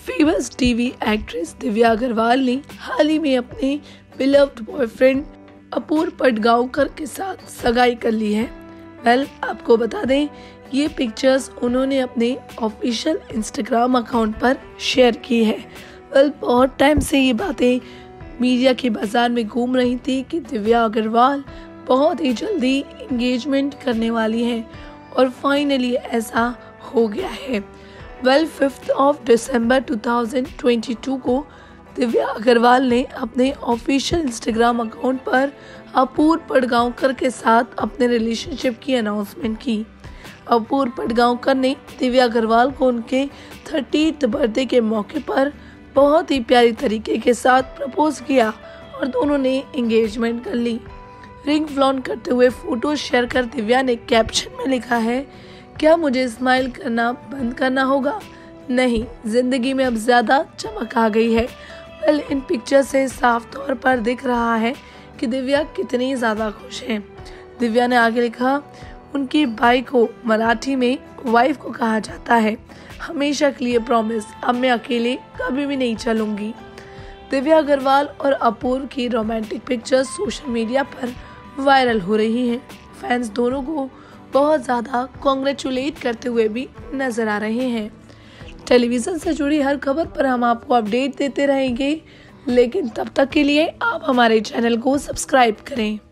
Famous TV actress Divya Agarwal ने हाल ही में अपने बिलव्ड बॉयफ्रेंड अपूर्व पटगांवकर के साथ सगाई कर ली है। आपको बता दें, ये पिक्चर्स उन्होंने अपने ऑफिशियल इंस्टाग्राम अकाउंट पर शेयर की है। बहुत टाइम से ये बातें मीडिया के बाजार में घूम रही थी कि दिव्या अग्रवाल बहुत ही जल्दी एंगेजमेंट करने वाली हैं और फाइनली ऐसा हो गया है। 5 दिसंबर 2022 को दिव्या अग्रवाल ने अपने ऑफिशियल इंस्टाग्राम अकाउंट पर अपूर्व पटगांवकर के साथ अपने रिलेशनशिप की अनाउंसमेंट की। अपूर्व पटगांवकर ने दिव्या अग्रवाल को उनके 30th बर्थडे के मौके पर बहुत ही प्यारी तरीके के साथ प्रपोज किया और दोनों ने एंगेजमेंट कर ली। रिंग फ्लॉन्ट करते हुए फोटो शेयर कर दिव्या ने कैप्शन में लिखा है, क्या मुझे स्माइल करना बंद करना होगा? नहीं, जिंदगी में अब ज्यादा चमक आ गई है। इन पिक्चर से साफ तौर पर दिख रहा है कि दिव्या कितनी ज्यादा खुश हैं। दिव्या ने आगे लिखा, उनकी बाई को मराठी में वाइफ को कहा जाता है। हमेशा के लिए प्रॉमिस, अब मैं अकेले कभी भी नहीं चलूंगी। दिव्या अग्रवाल और अपूर्व की रोमांटिक पिक्चर्स सोशल मीडिया पर वायरल हो रही हैं। फैंस दोनों को बहुत ज़्यादा कॉन्ग्रेचुलेट करते हुए भी नजर आ रहे हैं। टेलीविज़न से जुड़ी हर खबर पर हम आपको अपडेट देते रहेंगे, लेकिन तब तक के लिए आप हमारे चैनल को सब्सक्राइब करें।